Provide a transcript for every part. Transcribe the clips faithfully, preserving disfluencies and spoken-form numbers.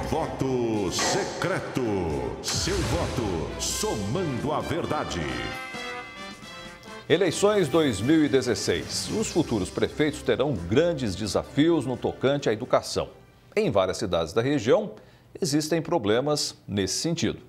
Voto secreto. Seu voto somando a verdade. Eleições dois mil e dezesseis. Os futuros prefeitos terão grandes desafios no tocante à educação. Em várias cidades da região, existem problemas nesse sentido.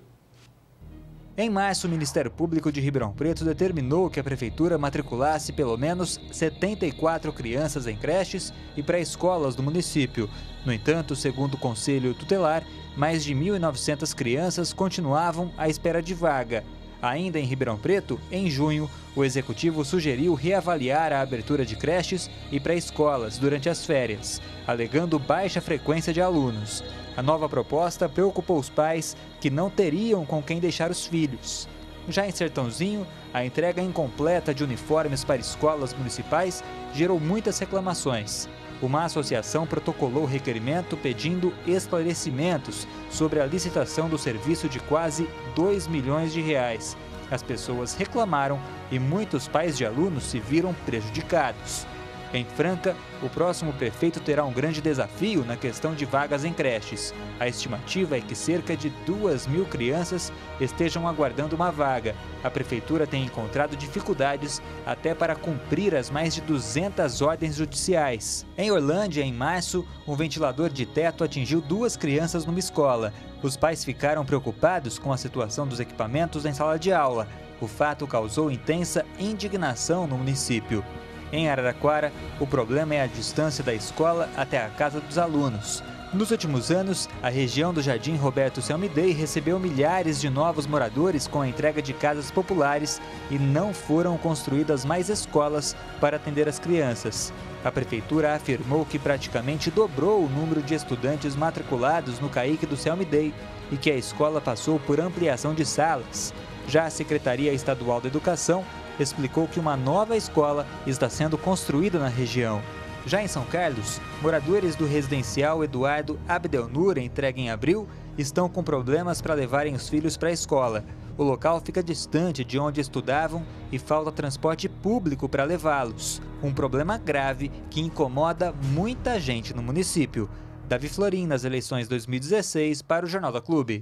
Em março, o Ministério Público de Ribeirão Preto determinou que a Prefeitura matriculasse pelo menos setenta e quatro crianças em creches e pré-escolas do município. No entanto, segundo o Conselho Tutelar, mais de mil e novecentas crianças continuavam à espera de vaga. Ainda em Ribeirão Preto, em junho, o Executivo sugeriu reavaliar a abertura de creches e pré-escolas durante as férias, alegando baixa frequência de alunos. A nova proposta preocupou os pais que não teriam com quem deixar os filhos. Já em Sertãozinho, a entrega incompleta de uniformes para escolas municipais gerou muitas reclamações. Uma associação protocolou requerimento pedindo esclarecimentos sobre a licitação do serviço de quase dois milhões de reais. As pessoas reclamaram e muitos pais de alunos se viram prejudicados. Em Franca, o próximo prefeito terá um grande desafio na questão de vagas em creches. A estimativa é que cerca de duas mil crianças estejam aguardando uma vaga. A prefeitura tem encontrado dificuldades até para cumprir as mais de duzentas ordens judiciais. Em Orlândia, em março, um ventilador de teto atingiu duas crianças numa escola. Os pais ficaram preocupados com a situação dos equipamentos em sala de aula. O fato causou intensa indignação no município. Em Araraquara, o problema é a distância da escola até a casa dos alunos. Nos últimos anos, a região do Jardim Roberto Selmidei recebeu milhares de novos moradores com a entrega de casas populares e não foram construídas mais escolas para atender as crianças. A prefeitura afirmou que praticamente dobrou o número de estudantes matriculados no CAIC do Selmidei e que a escola passou por ampliação de salas. Já a Secretaria Estadual da Educação explicou que uma nova escola está sendo construída na região. Já em São Carlos, moradores do residencial Eduardo Abdelnur, entregue em abril, estão com problemas para levarem os filhos para a escola. O local fica distante de onde estudavam e falta transporte público para levá-los. Um problema grave que incomoda muita gente no município. Davi Florim, nas eleições dois mil e dezesseis, para o Jornal da Clube.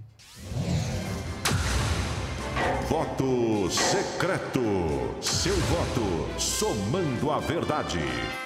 Voto secreto. Seu voto somando a verdade.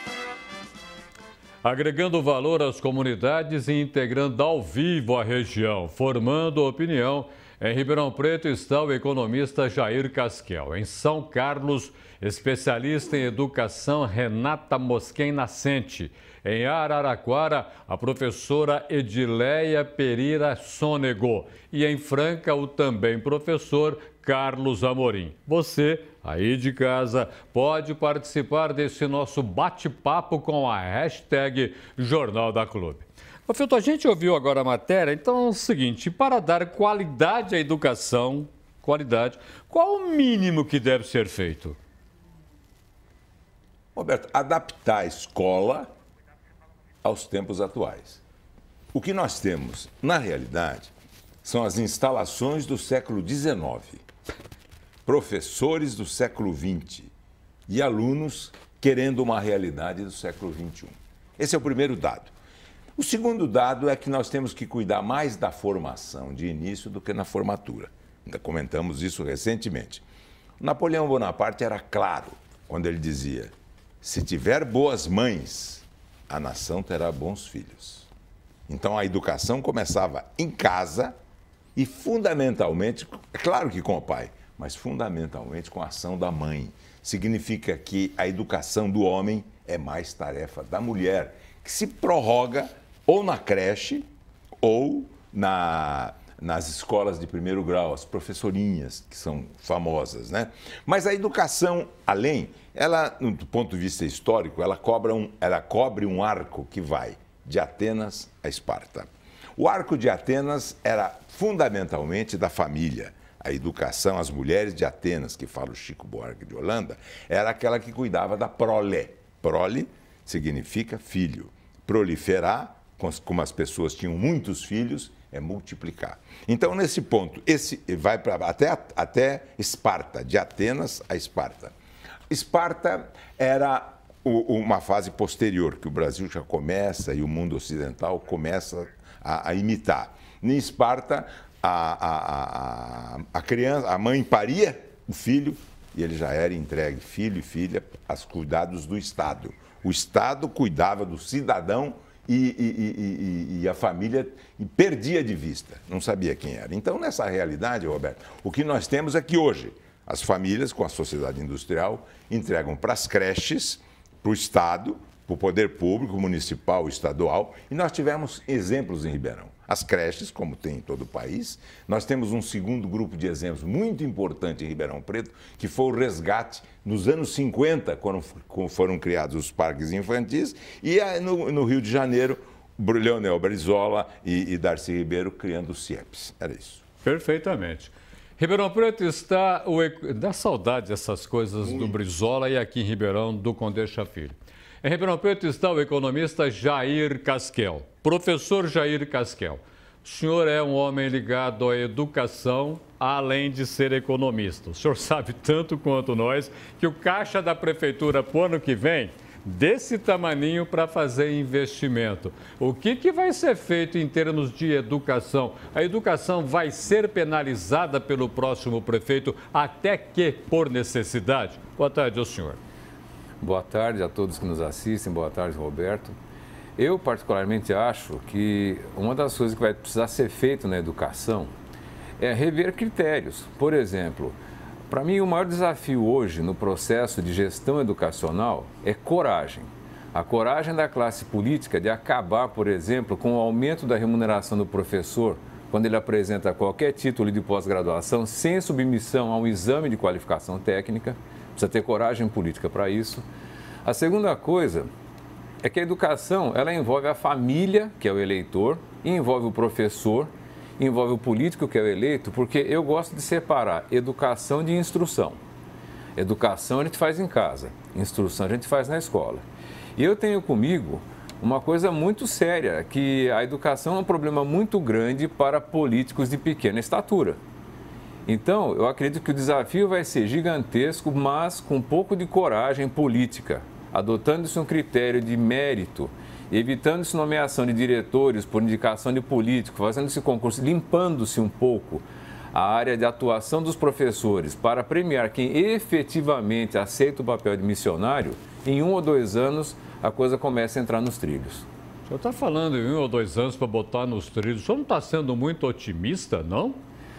Agregando valor às comunidades e integrando ao vivo a região, formando opinião. Em Ribeirão Preto está o economista Jair Casquel. Em São Carlos, especialista em educação Renata Mosquen Nascente. Em Araraquara, a professora Edileia Pereira Sônego. E em Franca, o também professor Carlos Amorim. Você, aí de casa, pode participar desse nosso bate-papo com a hashtag Jornal da Clube. Ô, Filto, a gente ouviu agora a matéria, então é o seguinte, para dar qualidade à educação, qualidade, qual o mínimo que deve ser feito? Roberto, adaptar a escola aos tempos atuais. O que nós temos, na realidade, são as instalações do século dezenove, professores do século vinte e alunos querendo uma realidade do século vinte e um. Esse é o primeiro dado. O segundo dado é que nós temos que cuidar mais da formação de início do que na formatura. Ainda comentamos isso recentemente. Napoleão Bonaparte era claro quando ele dizia: se tiver boas mães, a nação terá bons filhos. Então a educação começava em casa e fundamentalmente, é claro que com o pai, mas fundamentalmente com a ação da mãe. Significa que a educação do homem é mais tarefa da mulher, que se prorroga ou na creche ou na, nas escolas de primeiro grau, as professorinhas, que são famosas, né? Mas a educação, além, ela, do ponto de vista histórico, ela, cobra um, ela cobre um arco que vai de Atenas a Esparta. O arco de Atenas era fundamentalmente da família. A educação, as mulheres de Atenas, que fala o Chico Buarque de Holanda, era aquela que cuidava da prole. Prole significa filho. Proliferar, como as pessoas tinham muitos filhos, é multiplicar. Então, nesse ponto, esse vai para até, até Esparta, de Atenas a Esparta. Esparta era o, uma fase posterior, que o Brasil já começa e o mundo ocidental começa a, a imitar. Em Esparta, a, a, a, a criança, a mãe paria o filho e ele já era entregue, filho e filha, aos cuidados do Estado. O Estado cuidava do cidadão e, e, e, e a família perdia de vista, não sabia quem era. Então, nessa realidade, Roberto, o que nós temos é que hoje as famílias, com a sociedade industrial, entregam para as creches, para o Estado, para o poder público, municipal, estadual, e nós tivemos exemplos em Ribeirão. As creches, como tem em todo o país. Nós temos um segundo grupo de exemplos muito importante em Ribeirão Preto, que foi o resgate nos anos cinquenta, quando foram criados os parques infantis, e no, no Rio de Janeiro, Leonel Brizola e, e Darcy Ribeiro criando os CIEPs. Era isso. Perfeitamente. Ribeirão Preto está... O, dá saudade dessas coisas muito. Do Brizola e aqui em Ribeirão, do Condeixa Filho. Em Ribeirão Preto está o economista Jair Casquel. Professor Jair Casquel, o senhor é um homem ligado à educação, além de ser economista. O senhor sabe tanto quanto nós que o caixa da prefeitura para o ano que vem, desse tamaninho para fazer investimento. O que, que vai ser feito em termos de educação? A educação vai ser penalizada pelo próximo prefeito até que por necessidade? Boa tarde ao senhor. Boa tarde a todos que nos assistem. Boa tarde, Roberto. Eu, particularmente, acho que uma das coisas que vai precisar ser feito na educação é rever critérios. Por exemplo, para mim, o maior desafio hoje no processo de gestão educacional é coragem. A coragem da classe política de acabar, por exemplo, com o aumento da remuneração do professor quando ele apresenta qualquer título de pós-graduação sem submissão a um exame de qualificação técnica. Precisa ter coragem política para isso. A segunda coisa é que a educação, ela envolve a família, que é o eleitor, e envolve o professor, envolve o político, que é o eleito, porque eu gosto de separar educação de instrução. Educação a gente faz em casa, instrução a gente faz na escola. E eu tenho comigo uma coisa muito séria, que a educação é um problema muito grande para políticos de pequena estatura. Então, eu acredito que o desafio vai ser gigantesco, mas com um pouco de coragem política, adotando-se um critério de mérito, evitando-se nomeação de diretores por indicação de político, fazendo esse concurso, limpando-se um pouco a área de atuação dos professores para premiar quem efetivamente aceita o papel de missionário, em um ou dois anos a coisa começa a entrar nos trilhos. O senhor está falando em um ou dois anos para botar nos trilhos, o senhor não está sendo muito otimista, não?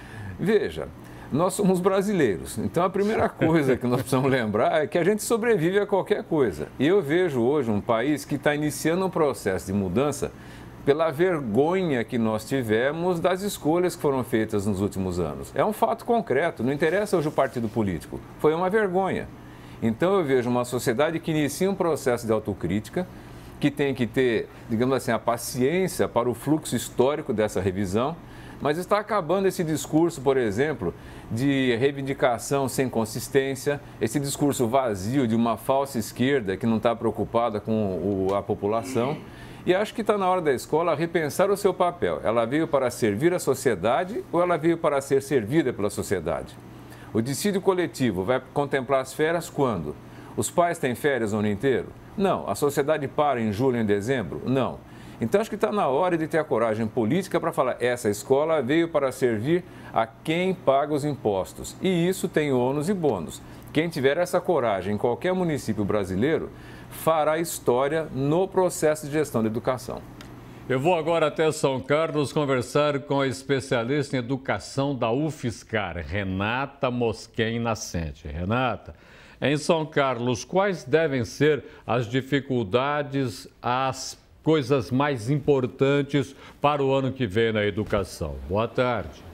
Veja, nós somos brasileiros, então a primeira coisa que nós precisamos lembrar é que a gente sobrevive a qualquer coisa. E eu vejo hoje um país que está iniciando um processo de mudança pela vergonha que nós tivemos das escolhas que foram feitas nos últimos anos. É um fato concreto, não interessa hoje o partido político, foi uma vergonha. Então eu vejo uma sociedade que inicia um processo de autocrítica, que tem que ter, digamos assim, a paciência para o fluxo histórico dessa revisão, mas está acabando esse discurso, por exemplo, de reivindicação sem consistência, esse discurso vazio de uma falsa esquerda que não está preocupada com o, a população. E acho que está na hora da escola repensar o seu papel. Ela veio para servir a sociedade ou ela veio para ser servida pela sociedade? O dissídio coletivo vai contemplar as férias quando? Os pais têm férias o ano inteiro? Não. A sociedade para em julho e em dezembro? Não. Então, acho que está na hora de ter a coragem política para falar, essa escola veio para servir a quem paga os impostos. E isso tem ônus e bônus. Quem tiver essa coragem em qualquer município brasileiro, fará história no processo de gestão da educação. Eu vou agora até São Carlos conversar com a especialista em educação da UFSCar, Renata Mosquen Nascente. Renata, em São Carlos, quais devem ser as dificuldades, as coisas mais importantes para o ano que vem na educação? Boa tarde.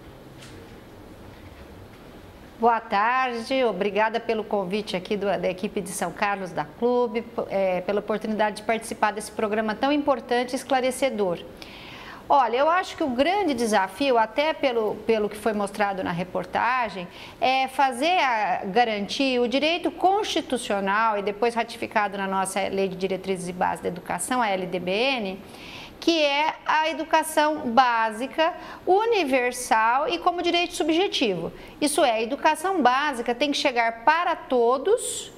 Boa tarde, obrigada pelo convite aqui do, da equipe de São Carlos, da Clube, é, pela oportunidade de participar desse programa tão importante e esclarecedor. Olha, eu acho que o grande desafio, até pelo, pelo que foi mostrado na reportagem, é fazer a, garantir o direito constitucional e depois ratificado na nossa Lei de Diretrizes e Bases da Educação, a L D B N, que é a educação básica, universal e como direito subjetivo. Isso é, a educação básica tem que chegar para todos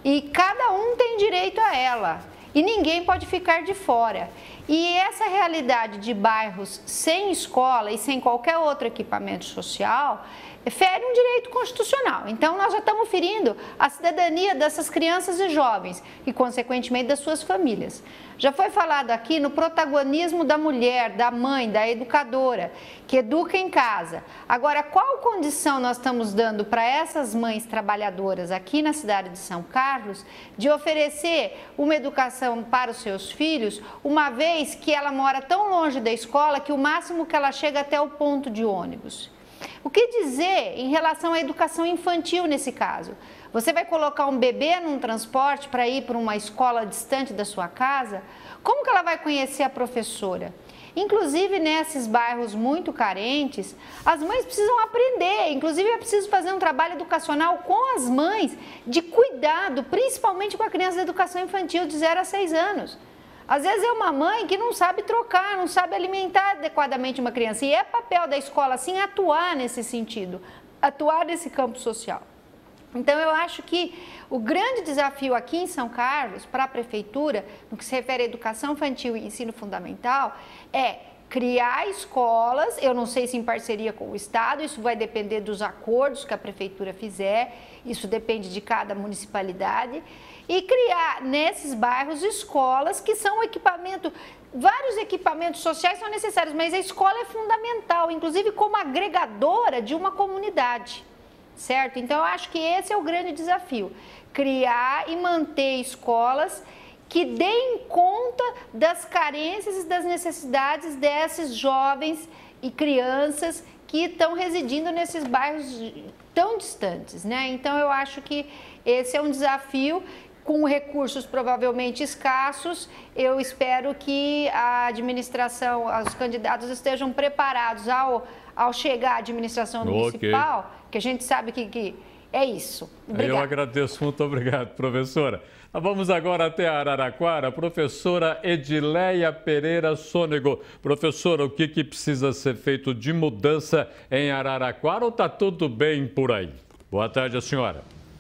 e cada um tem direito a ela e ninguém pode ficar de fora. E essa realidade de bairros sem escola e sem qualquer outro equipamento social fere um direito constitucional. Então, nós já estamos ferindo a cidadania dessas crianças e jovens e, consequentemente, das suas famílias. Já foi falado aqui no protagonismo da mulher, da mãe, da educadora, que educa em casa. Agora, qual condição nós estamos dando para essas mães trabalhadoras aqui na cidade de São Carlos de oferecer uma educação para os seus filhos, uma vez que ela mora tão longe da escola que o máximo que ela chega até o ponto de ônibus? O que dizer em relação à educação infantil nesse caso? Você vai colocar um bebê num transporte para ir para uma escola distante da sua casa? Como que ela vai conhecer a professora? Inclusive, nesses bairros muito carentes, as mães precisam aprender. Inclusive, é preciso fazer um trabalho educacional com as mães de cuidado, principalmente com a criança da educação infantil de zero a seis anos. Às vezes é uma mãe que não sabe trocar, não sabe alimentar adequadamente uma criança. E é papel da escola, sim, atuar nesse sentido, atuar nesse campo social. Então, eu acho que o grande desafio aqui em São Carlos, para a Prefeitura, no que se refere à educação infantil e ensino fundamental, é criar escolas, eu não sei se em parceria com o Estado, isso vai depender dos acordos que a Prefeitura fizer, isso depende de cada municipalidade, e criar nesses bairros escolas que são equipamento, vários equipamentos sociais são necessários, mas a escola é fundamental, inclusive como agregadora de uma comunidade, certo? Então, eu acho que esse é o grande desafio, criar e manter escolas que deem conta das carências e das necessidades desses jovens e crianças que estão residindo nesses bairros tão distantes, né? Então, eu acho que esse é um desafio. Com recursos provavelmente escassos, eu espero que a administração, os candidatos estejam preparados ao, ao chegar à administração municipal, okay. Que a gente sabe que, que é isso. Obrigada. Eu agradeço, muito obrigado, professora. Vamos agora até Araraquara, professora Edileia Pereira Sônego. Professora, o que, que precisa ser feito de mudança em Araraquara ou está tudo bem por aí? Boa tarde, a senhora.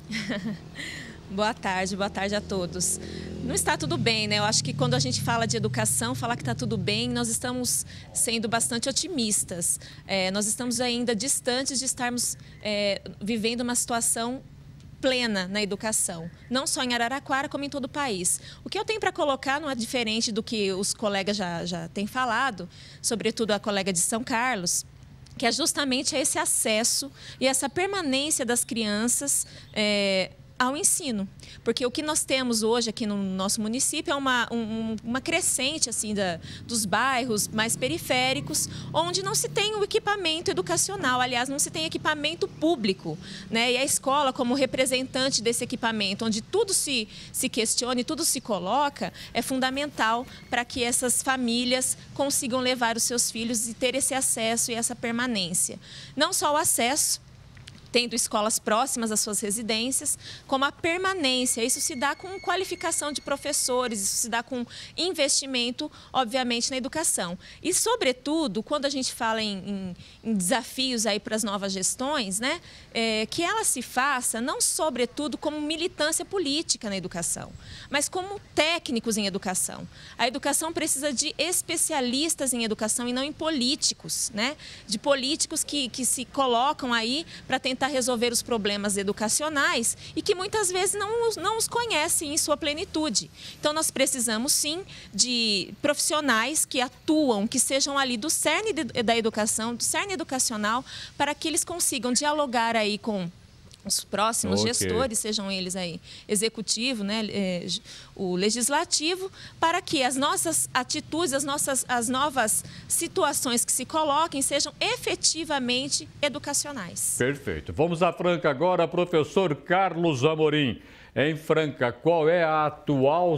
Boa tarde, boa tarde a todos. Não está tudo bem, né? Eu acho que quando a gente fala de educação, falar que está tudo bem, nós estamos sendo bastante otimistas. É, nós estamos ainda distantes de estarmos é, vivendo uma situação plena na educação, não só em Araraquara, como em todo o país. O que eu tenho para colocar não é diferente do que os colegas já, já têm falado, sobretudo a colega de São Carlos, que é justamente esse acesso e essa permanência das crianças é, ao ensino, porque o que nós temos hoje aqui no nosso município é uma, um, uma crescente assim, da, dos bairros mais periféricos, onde não se tem o equipamento educacional, aliás, não se tem equipamento público, né? E a escola, como representante desse equipamento, onde tudo se, se questiona e tudo se coloca, é fundamental para que essas famílias consigam levar os seus filhos e ter esse acesso e essa permanência. Não só o acesso, tendo escolas próximas às suas residências, como a permanência. Isso se dá com qualificação de professores, isso se dá com investimento, obviamente, na educação. E, sobretudo, quando a gente fala em, em, em desafios aí para as novas gestões, né, é, que ela se faça, não sobretudo como militância política na educação, mas como técnicos em educação. A educação precisa de especialistas em educação e não em políticos, né? De políticos que, que se colocam aí para tentar resolver os problemas educacionais e que muitas vezes não, não os conhecem em sua plenitude. Então, nós precisamos, sim, de profissionais que atuam, que sejam ali do cerne de, da educação, do cerne educacional, para que eles consigam dialogar aí com os próximos okay. gestores, sejam eles aí executivo, né, é, o legislativo, para que as nossas atitudes, as nossas as novas situações que se coloquem sejam efetivamente educacionais. Perfeito. Vamos à Franca agora, professor Carlos Amorim. Em Franca, qual é a atual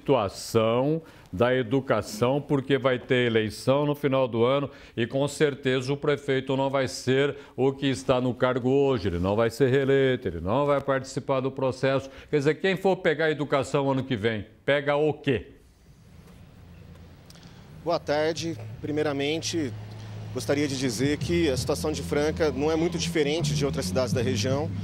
situação da educação, porque vai ter eleição no final do ano e com certeza o prefeito não vai ser o que está no cargo hoje, ele não vai ser reeleito, ele não vai participar do processo. Quer dizer, quem for pegar a educação ano que vem, pega o quê? Boa tarde. Primeiramente, gostaria de dizer que a situação de Franca não é muito diferente de outras cidades da região.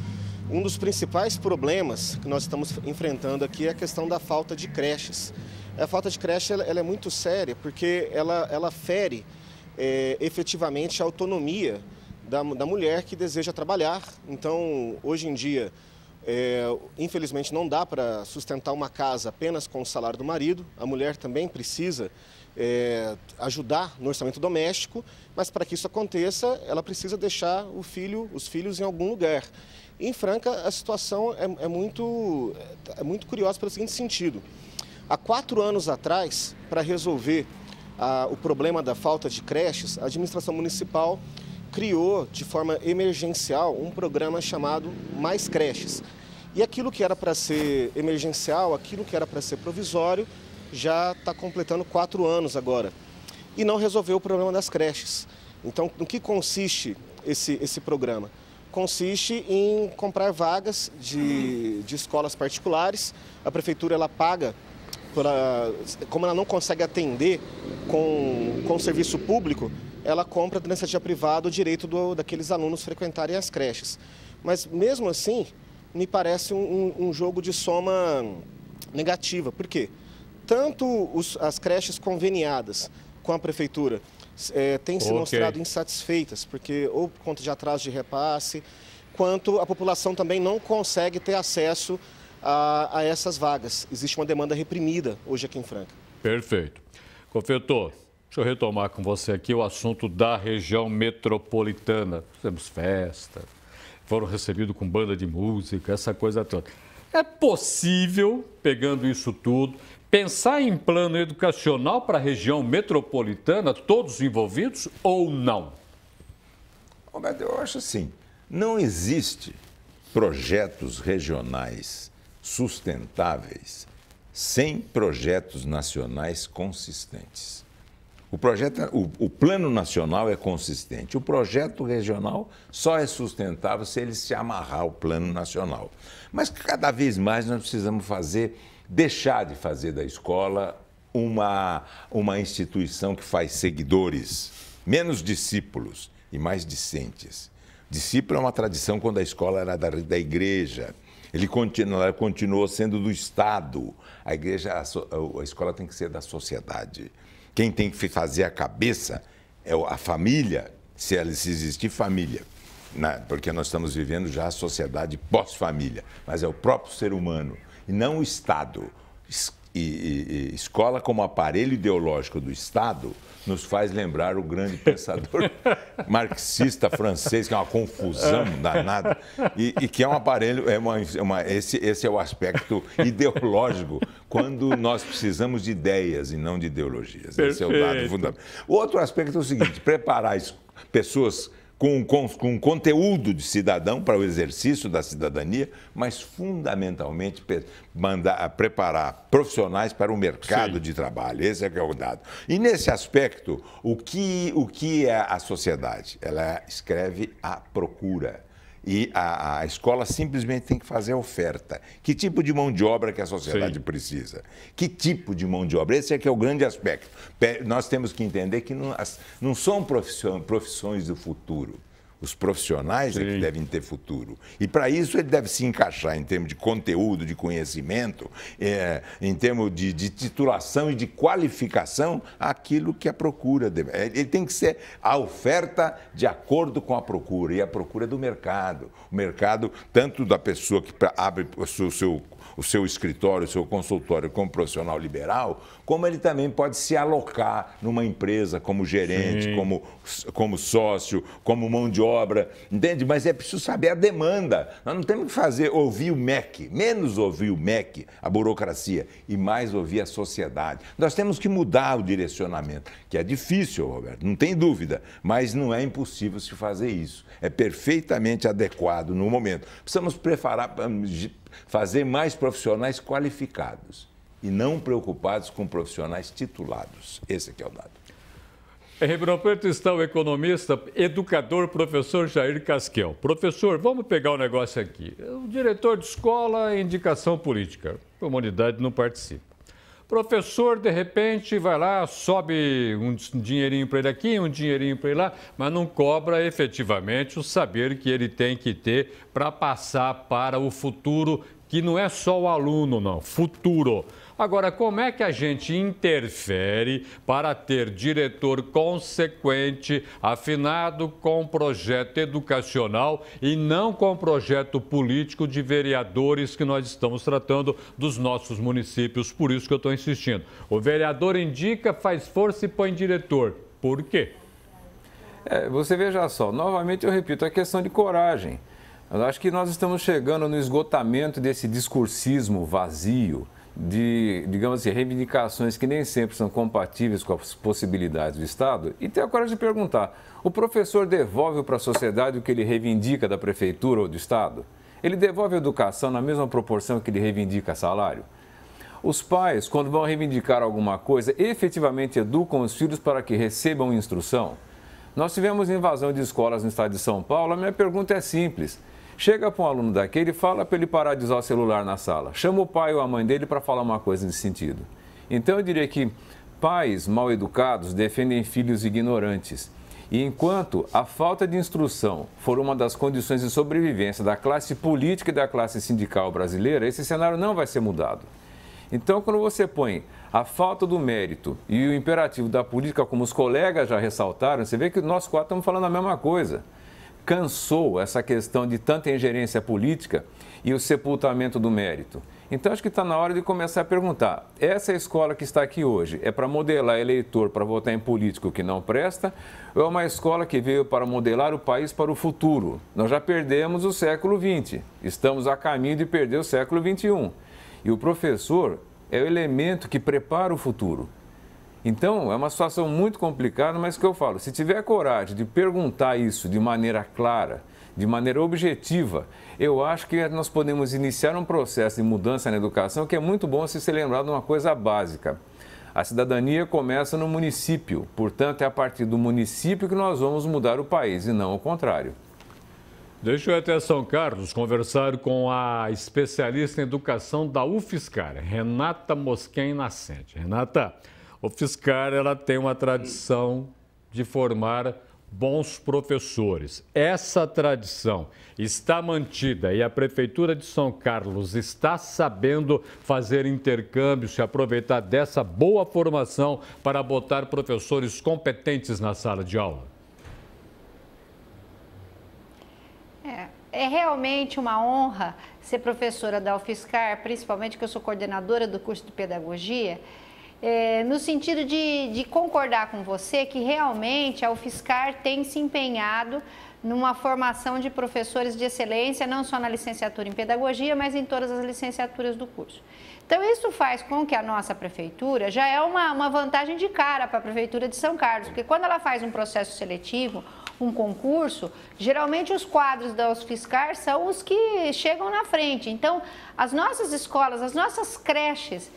Um dos principais problemas que nós estamos enfrentando aqui é a questão da falta de creches. A falta de creche ela, ela é muito séria porque ela, ela fere é, efetivamente a autonomia da, da mulher que deseja trabalhar. Então, hoje em dia, é, infelizmente não dá para sustentar uma casa apenas com o salário do marido. A mulher também precisa é, ajudar no orçamento doméstico, mas para que isso aconteça, ela precisa deixar o filho, os filhos em algum lugar. Em Franca, a situação é, é, muito, é muito curiosa pelo seguinte sentido. Há quatro anos atrás, para resolver ah, o problema da falta de creches, a administração municipal criou de forma emergencial um programa chamado Mais Creches. E aquilo que era para ser emergencial, aquilo que era para ser provisório, já está completando quatro anos agora. E não resolveu o problema das creches. Então, no que consiste esse, esse programa? Consiste em comprar vagas de, de escolas particulares. A prefeitura ela paga, pra, como ela não consegue atender com, com o serviço público, ela compra da iniciativa privada o direito do, daqueles alunos frequentarem as creches. Mas mesmo assim, me parece um, um jogo de soma negativa. Por quê? Tanto os, as creches conveniadas com a prefeitura É, têm se okay. mostrado insatisfeitas, porque ou por conta de atraso de repasse, quanto a população também não consegue ter acesso a, a essas vagas. Existe uma demanda reprimida hoje aqui em Franca. Perfeito. Confetor, deixa eu retomar com você aqui o assunto da região metropolitana. Fizemos festa, foram recebidos com banda de música, essa coisa toda. É possível, pegando isso tudo, pensar em plano educacional para a região metropolitana, todos envolvidos, ou não? Roberto, eu acho assim, não existe projetos regionais sustentáveis sem projetos nacionais consistentes. O, projeto, o, o plano nacional é consistente, o projeto regional só é sustentável se ele se amarrar ao plano nacional. Mas cada vez mais nós precisamos fazer... deixar de fazer da escola uma, uma instituição que faz seguidores, menos discípulos e mais discentes. Discípulo é uma tradição quando a escola era da, da igreja, ele continua, ela continuou sendo do Estado. A igreja, a, a escola tem que ser da sociedade. Quem tem que fazer a cabeça é a família, se, ela, se existir família. Né? Porque nós estamos vivendo já a sociedade pós-família, mas é o próprio ser humano. E não o Estado. E, e, e escola como aparelho ideológico do Estado nos faz lembrar o grande pensador marxista francês, que é uma confusão danada, e, e que é um aparelho, é uma, uma, esse, esse é o aspecto ideológico, quando nós precisamos de ideias e não de ideologias. Perfeito. Esse é o dado fundamental. O outro aspecto é o seguinte, preparar pessoas... Com, com, com conteúdo de cidadão para o exercício da cidadania, mas fundamentalmente mandar, preparar profissionais para o mercado Sim. de trabalho. Esse é que é o dado. E nesse aspecto, o que, o que é a sociedade? Ela escreve a procura. E a, a escola simplesmente tem que fazer a oferta. Que tipo de mão de obra que a sociedade Sim. precisa? Que tipo de mão de obra? Esse é que é o grande aspecto. Nós temos que entender que não, não são profissões, profissões do futuro. Os profissionais Sim. é que devem ter futuro. E para isso ele deve se encaixar em termos de conteúdo, de conhecimento, é, em termos de, de titulação e de qualificação, aquilo que a procura deve. Ele tem que ser a oferta de acordo com a procura, e a procura do mercado. O mercado, tanto da pessoa que abre o seu, seu, o seu escritório, o seu consultório como profissional liberal, como ele também pode se alocar numa empresa como gerente, como, como sócio, como mão de obra, entende? Mas é preciso saber a demanda. Nós não temos que fazer, ouvir o M E C, menos ouvir o M E C, a burocracia, e mais ouvir a sociedade. Nós temos que mudar o direcionamento, que é difícil, Roberto, não tem dúvida, mas não é impossível se fazer isso. É perfeitamente adequado no momento. Precisamos preparar, fazer mais profissionais qualificados e não preocupados com profissionais titulados. Esse aqui é o dado. Em Ribeirão Preto está o economista, educador, professor Jair Casquel. Professor, vamos pegar um negócio aqui. O diretor de escola é indicação política. A comunidade não participa. Professor, de repente, vai lá, sobe um dinheirinho para ele aqui, um dinheirinho para ele lá, mas não cobra efetivamente o saber que ele tem que ter para passar para o futuro, que não é só o aluno, não, futuro. Agora, como é que a gente interfere para ter diretor consequente, afinado com projeto educacional e não com projeto político de vereadores que nós estamos tratando dos nossos municípios? Por isso que eu estou insistindo. O vereador indica, faz força e põe diretor. Por quê? É, você veja só, novamente eu repito, a questão de coragem. Eu acho que nós estamos chegando no esgotamento desse discursismo vazio, de, digamos assim, reivindicações que nem sempre são compatíveis com as possibilidades do Estado, e ter a coragem de perguntar, o professor devolve para a sociedade o que ele reivindica da prefeitura ou do Estado? Ele devolve a educação na mesma proporção que ele reivindica salário? Os pais, quando vão reivindicar alguma coisa, efetivamente educam os filhos para que recebam instrução? Nós tivemos invasão de escolas no estado de São Paulo, a minha pergunta é simples. Chega para um aluno daquele e fala para ele parar de usar o celular na sala. Chama o pai ou a mãe dele para falar uma coisa nesse sentido. Então eu diria que pais mal educados defendem filhos ignorantes. E enquanto a falta de instrução for uma das condições de sobrevivência da classe política e da classe sindical brasileira, esse cenário não vai ser mudado. Então, quando você põe a falta do mérito e o imperativo da política, como os colegas já ressaltaram, você vê que nós quatro estamos falando a mesma coisa. Cansou essa questão de tanta ingerência política e o sepultamento do mérito. Então, acho que está na hora de começar a perguntar, essa escola que está aqui hoje é para modelar eleitor para votar em político que não presta, ou é uma escola que veio para modelar o país para o futuro? Nós já perdemos o século vinte, estamos a caminho de perder o século vinte e um. E o professor é o elemento que prepara o futuro. Então, é uma situação muito complicada, mas que eu falo, se tiver coragem de perguntar isso de maneira clara, de maneira objetiva, eu acho que nós podemos iniciar um processo de mudança na educação que é muito bom se ser lembrado de uma coisa básica. A cidadania começa no município, portanto, é a partir do município que nós vamos mudar o país e não o contrário. Deixa eu ir até São Carlos conversar com a especialista em educação da UFSCar, Renata Mosquen Nascente. Renata, a UFSCar ela tem uma tradição de formar bons professores. Essa tradição está mantida e a Prefeitura de São Carlos está sabendo fazer intercâmbio, se aproveitar dessa boa formação para botar professores competentes na sala de aula? É, é realmente uma honra ser professora da UFSCar, principalmente que eu sou coordenadora do curso de pedagogia, é, no sentido de, de concordar com você que realmente a UFSCar tem se empenhado numa formação de professores de excelência, não só na licenciatura em pedagogia, mas em todas as licenciaturas do curso. Então, isso faz com que a nossa prefeitura já é uma, uma vantagem de cara para a Prefeitura de São Carlos, porque quando ela faz um processo seletivo, um concurso, geralmente os quadros da UFSCar são os que chegam na frente. Então, as nossas escolas, as nossas creches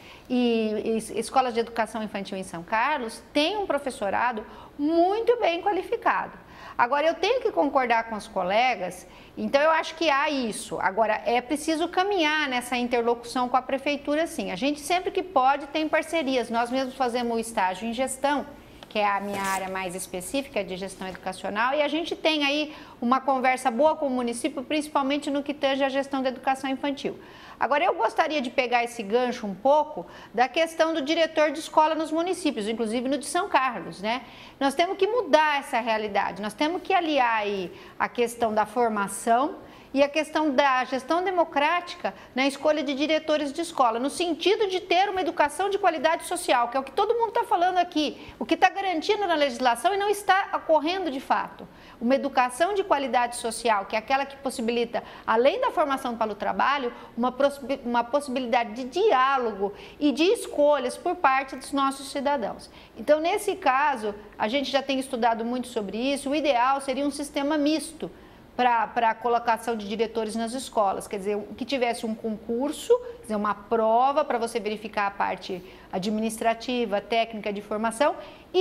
e, e escolas de educação infantil em São Carlos têm um professorado muito bem qualificado. Agora, eu tenho que concordar com os colegas, então eu acho que há isso. Agora, é preciso caminhar nessa interlocução com a prefeitura, sim. A gente sempre que pode tem parcerias. Nós mesmos fazemos o estágio em gestão, que é a minha área mais específica de gestão educacional, e a gente tem aí uma conversa boa com o município, principalmente no que tange a gestão da educação infantil. Agora, eu gostaria de pegar esse gancho um pouco da questão do diretor de escola nos municípios, inclusive no de São Carlos, né? Nós temos que mudar essa realidade, nós temos que aliar aí a questão da formação e a questão da gestão democrática na escolha de diretores de escola, no sentido de ter uma educação de qualidade social, que é o que todo mundo está falando aqui, o que está garantido na legislação e não está ocorrendo de fato. Uma educação de qualidade social, que é aquela que possibilita, além da formação para o trabalho, uma, uma possibilidade de diálogo e de escolhas por parte dos nossos cidadãos. Então, nesse caso, a gente já tem estudado muito sobre isso, o ideal seria um sistema misto para a colocação de diretores nas escolas, quer dizer, que tivesse um concurso, quer dizer, uma prova para você verificar a parte administrativa, técnica de formação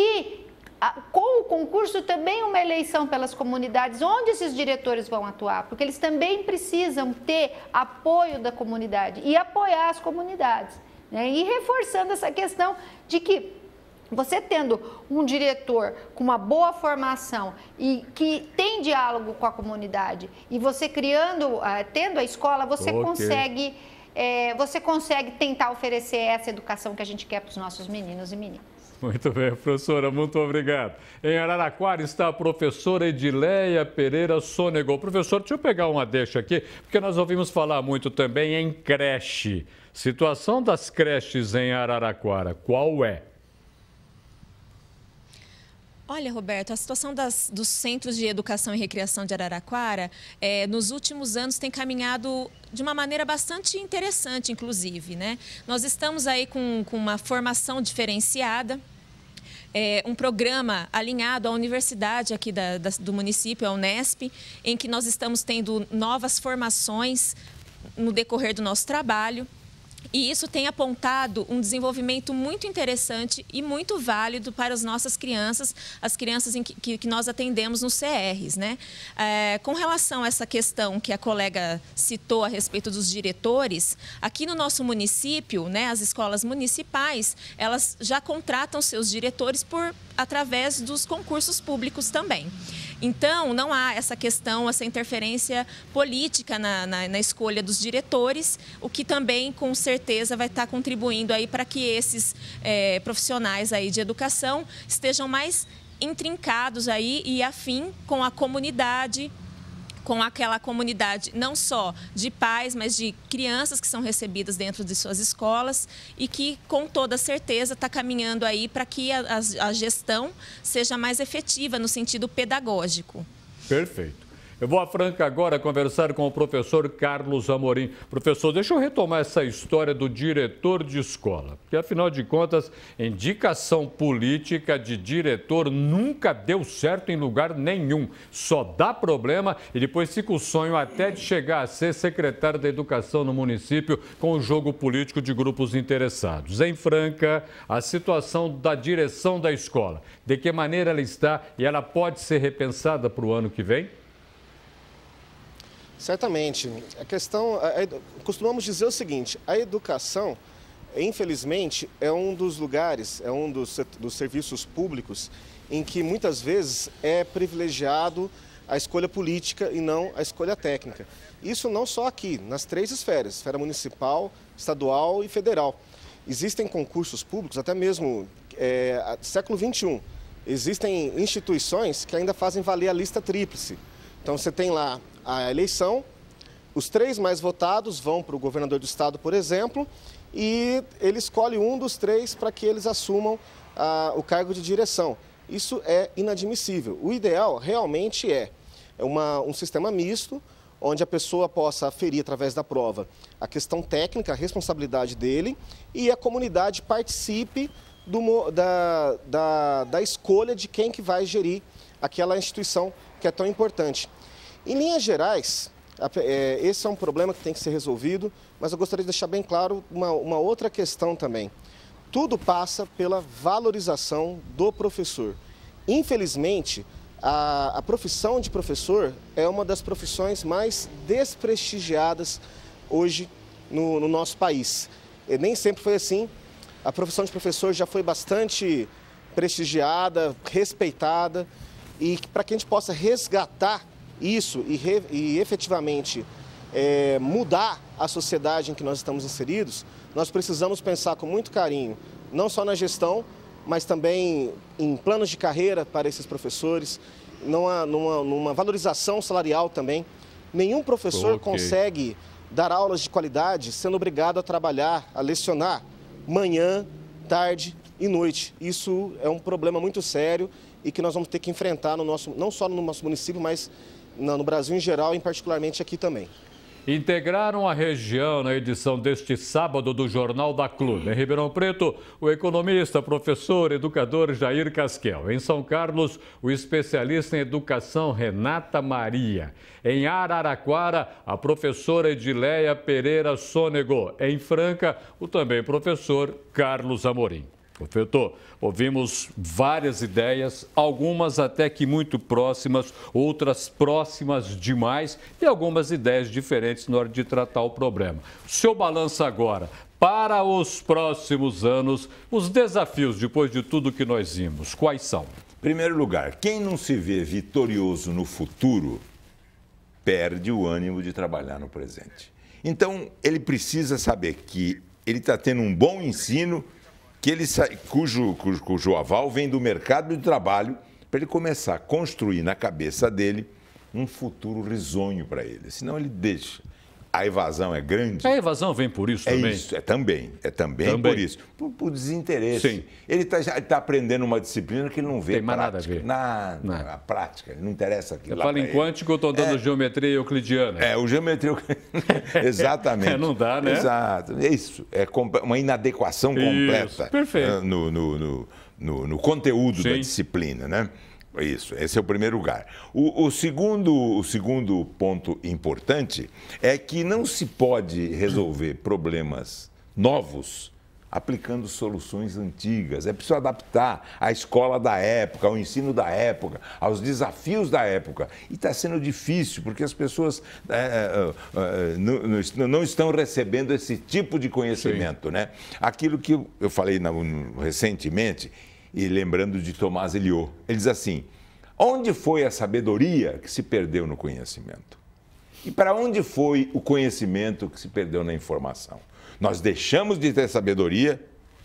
e com o concurso também uma eleição pelas comunidades onde esses diretores vão atuar, porque eles também precisam ter apoio da comunidade e apoiar as comunidades. né? E reforçando essa questão de que você tendo um diretor com uma boa formação e que tem diálogo com a comunidade e você criando, uh, tendo a escola, você okay. consegue, é, você consegue tentar oferecer essa educação que a gente quer para os nossos meninos e meninas. Muito bem, professora, muito obrigado. Em Araraquara está a professora Edileia Pereira Sonegol. Professor, deixa eu pegar uma deixa aqui, porque nós ouvimos falar muito também em creche. Situação das creches em Araraquara, qual é? Olha, Roberto, a situação das, dos centros de educação e recreação de Araraquara, é, nos últimos anos tem caminhado de uma maneira bastante interessante, inclusive, né? Nós estamos aí com, com uma formação diferenciada, é, um programa alinhado à universidade aqui da, da, do município, a Unesp, em que nós estamos tendo novas formações no decorrer do nosso trabalho. E isso tem apontado um desenvolvimento muito interessante e muito válido para as nossas crianças, as crianças em que, que nós atendemos nos C Rs, né? É, com relação a essa questão que a colega citou a respeito dos diretores, aqui no nosso município, né, as escolas municipais, elas já contratam seus diretores por, através dos concursos públicos também. Então, não há essa questão, essa interferência política na, na, na escolha dos diretores, o que também, com certeza, vai estar contribuindo aí para que esses é, profissionais aí de educação estejam mais intrincados aí e afim com a comunidade, com aquela comunidade não só de pais, mas de crianças que são recebidas dentro de suas escolas e que, com toda certeza, está caminhando aí para que a, a gestão seja mais efetiva no sentido pedagógico. Perfeito. Eu vou a Franca agora conversar com o professor Carlos Amorim. Professor, deixa eu retomar essa história do diretor de escola, porque, afinal de contas, indicação política de diretor nunca deu certo em lugar nenhum. Só dá problema e depois fica o sonho até de chegar a ser secretário da Educação no município com o jogo político de grupos interessados. Em Franca, a situação da direção da escola, de que maneira ela está e ela pode ser repensada para o ano que vem? Certamente. A questão, a, a, costumamos dizer o seguinte, a educação, infelizmente, é um dos lugares, é um dos, dos serviços públicos em que muitas vezes é privilegiado a escolha política e não a escolha técnica. Isso não só aqui, nas três esferas, esfera municipal, estadual e federal. Existem concursos públicos, até mesmo é, século vinte e um, existem instituições que ainda fazem valer a lista tríplice. Então você tem lá a eleição, os três mais votados vão para o governador do estado, por exemplo, e ele escolhe um dos três para que eles assumam ah, o cargo de direção. Isso é inadmissível. O ideal realmente é uma, um sistema misto, onde a pessoa possa aferir através da prova a questão técnica, a responsabilidade dele, e a comunidade participe do, da, da, da escolha de quem que vai gerir aquela instituição que é tão importante. Em linhas gerais, esse é um problema que tem que ser resolvido, mas eu gostaria de deixar bem claro uma, uma outra questão também. Tudo passa pela valorização do professor. Infelizmente, a, a profissão de professor é uma das profissões mais desprestigiadas hoje no, no nosso país. E nem sempre foi assim. A profissão de professor já foi bastante prestigiada, respeitada, e para que a gente possa resgatar isso e, re, e efetivamente é, mudar a sociedade em que nós estamos inseridos, nós precisamos pensar com muito carinho, não só na gestão, mas também em planos de carreira para esses professores, numa, numa, numa valorização salarial também. Nenhum professor okay. consegue dar aulas de qualidade sendo obrigado a trabalhar, a lecionar manhã, tarde e noite. Isso é um problema muito sério e que nós vamos ter que enfrentar no nosso, não só no nosso município, mas no Brasil em geral e particularmente aqui também. Integraram a região na edição deste sábado do Jornal da Clube. Em Ribeirão Preto, o economista, professor, educador Jair Casquel. Em São Carlos, o especialista em educação Renata Maria. Em Araraquara, a professora Edileia Pereira Sonegol. Em Franca, o também professor Carlos Amorim. Professor, ouvimos várias ideias, algumas até que muito próximas, outras próximas demais e algumas ideias diferentes na hora de tratar o problema. O senhor balança agora, para os próximos anos, os desafios depois de tudo que nós vimos, quais são? Em primeiro lugar, quem não se vê vitorioso no futuro, perde o ânimo de trabalhar no presente. Então, ele precisa saber que ele está tendo um bom ensino, que ele, cujo, cujo, cujo aval vem do mercado de trabalho, para ele começar a construir na cabeça dele um futuro risonho para ele. Senão ele deixa. A evasão é grande. A evasão vem por isso é também? Isso, é também. É também, também. por isso. Por, por desinteresse. Sim. Ele está tá aprendendo uma disciplina que ele não vê. Tem mais prática. nada a ver. Na, nada. na prática. Ele não interessa aquilo. Você fala em quântico, eu estou dando é, geometria euclidiana. É, o geometria Exatamente. É, não dá, né? Exato. É isso. É uma inadequação completa. Isso. Perfeito. No, no, no, no, no conteúdo Sim. da disciplina, né? Isso, esse é o primeiro lugar. O, o, segundo, o segundo ponto importante é que não se pode resolver problemas novos aplicando soluções antigas. É preciso adaptar à escola da época, ao ensino da época, aos desafios da época. E está sendo difícil, porque as pessoas é, é, é, não, não estão recebendo esse tipo de conhecimento, né? Aquilo que eu, eu falei na, recentemente... E lembrando de Tomás Eliot, ele diz assim, onde foi a sabedoria que se perdeu no conhecimento? E para onde foi o conhecimento que se perdeu na informação? Nós deixamos de ter sabedoria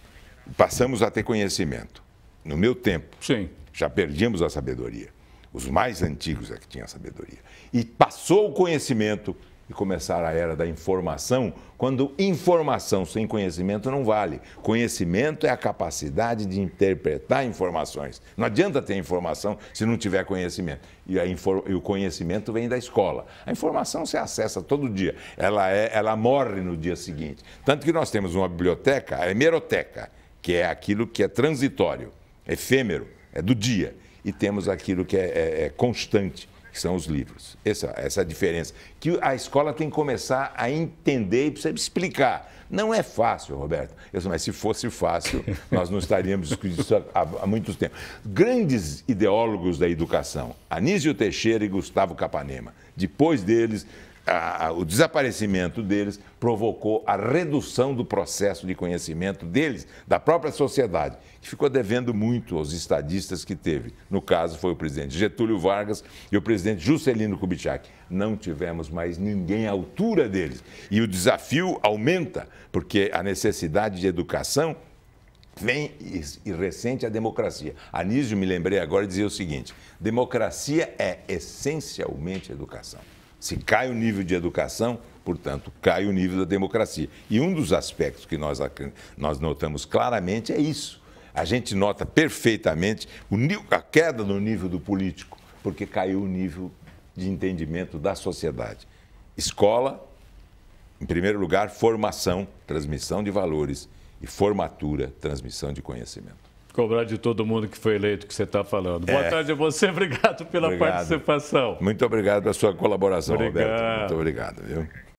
e passamos a ter conhecimento. No meu tempo, Sim. já perdíamos a sabedoria. Os mais antigos é que tinham sabedoria. E passou o conhecimento e começar a era da informação, quando informação sem conhecimento não vale. Conhecimento é a capacidade de interpretar informações. Não adianta ter informação se não tiver conhecimento. E, a infor... e o conhecimento vem da escola. A informação se acessa todo dia. Ela, é... ela morre no dia seguinte. Tanto que nós temos uma biblioteca, a hemeroteca, que é aquilo que é transitório, efêmero, é do dia. E temos aquilo que é, é, é constante, que são os livros. Essa, essa é a diferença. Que a escola tem que começar a entender e precisa explicar. Não é fácil, Roberto. Eu, mas se fosse fácil, nós não estaríamos discutindo isso há, há muitos tempos. Grandes ideólogos da educação, Anísio Teixeira e Gustavo Capanema. Depois deles, a, a, o desaparecimento deles provocou a redução do processo de conhecimento deles, da própria sociedade, que ficou devendo muito aos estadistas que teve. No caso, foi o presidente Getúlio Vargas e o presidente Juscelino Kubitschek. Não tivemos mais ninguém à altura deles. E o desafio aumenta, porque a necessidade de educação vem e ressente a democracia. Anísio, me lembrei agora, dizia o seguinte, democracia é essencialmente educação. Se cai o nível de educação, portanto, cai o nível da democracia. E um dos aspectos que nós, nós notamos claramente é isso. A gente nota perfeitamente o, a queda no nível do político, porque caiu o nível de entendimento da sociedade. Escola, em primeiro lugar, formação, transmissão de valores e formatura, transmissão de conhecimento. Cobrar de todo mundo que foi eleito, que você está falando. Boa é. tarde a você, obrigado pela obrigado. participação. Muito obrigado pela sua colaboração, obrigado. Roberto. Muito obrigado, viu?